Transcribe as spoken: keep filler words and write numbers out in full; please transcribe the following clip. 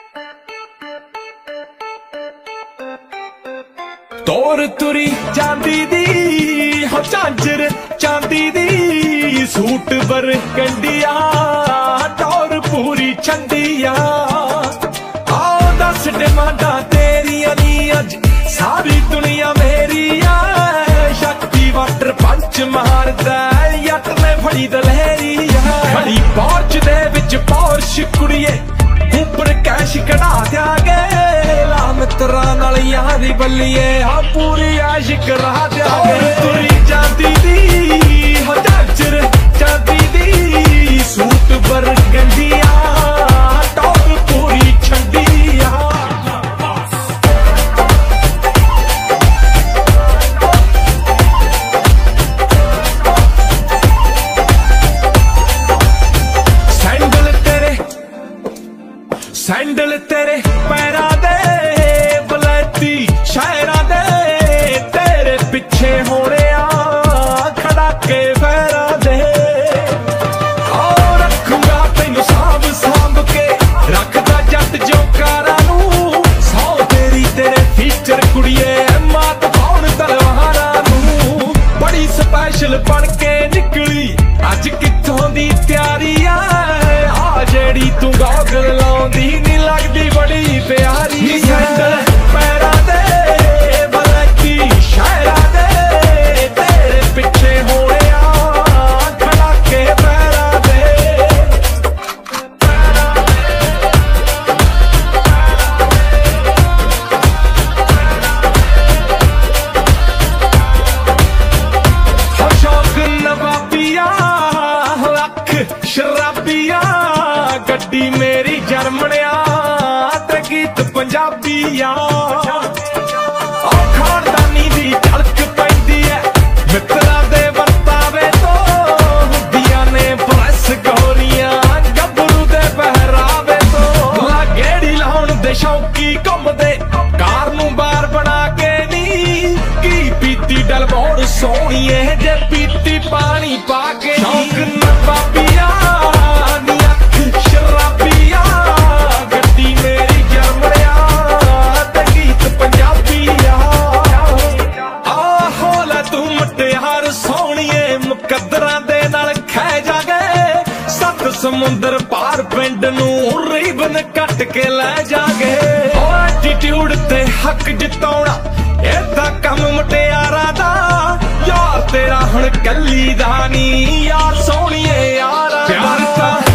तोर तुरी चांदी दी हो झांझर चांदी दी सूट बर कंडिया टोर पूरी छंडिया आओ दस डिमांडा तेरिया नी अज सारी दुनिया मेरी है शक्ति वाटर पंच मारदा यट ने फड़ी दलहरी खड़ी पौर्च दे विच पौर्श कुड़िए ऊपर कैश कढ़ा दियागे ला मित्रा नाल यारी बल्लिए हाँ पूरी ऐश करा दियागे तुरी जाती दी हो झांझर जाती दी सूट बर गंदिया टॉप पूरी छंडिया सैंडल तेरे सैंडल तेरे पैरा दे बलैती शायरा दे तेरे पिछे होने आ खड़ा के पैरा दे और रखूंगा तेनू सांभ सांभ के रखदा जट जो कारा नू सौ तेरी तेरे फीचर कुड़िए मात पाउण तलवारा नू बड़ी स्पैशल बन के निकली अज कित्थों दी तैयारी आ जेड़ी तू गॉगल लाउंदी नी लगदी बड़ी प्यारी सैंडल पैरा दे बलैती शायरा दे तेरे पिछे होने आ खड़ा के पैरा दे हम शौक नवाबिया लख शराबिया गड्डी मेरी जर्मनिया ते गीत पंजाबिया खानदानी दी झलक पैंदी है मित्रा दे वर्तावे तो हुंदियां ने प्रेस गोरियां गबरू दे पहरावे तो लागेड़ी लाउण दे शौकी घुमदे कार नू बार बना के नी की पीती डलबोड़ सोहणीए जे पीती पानी पा के शौक नवाबिया समुंदर पार पिंड नू रिबन कट के ले जागे एटीट्यूड ते हक जिताउणा इदा कम मुटियारा दा यार तेरा हुण कल्ली दा नी यार सोहणीए यार प्यार ता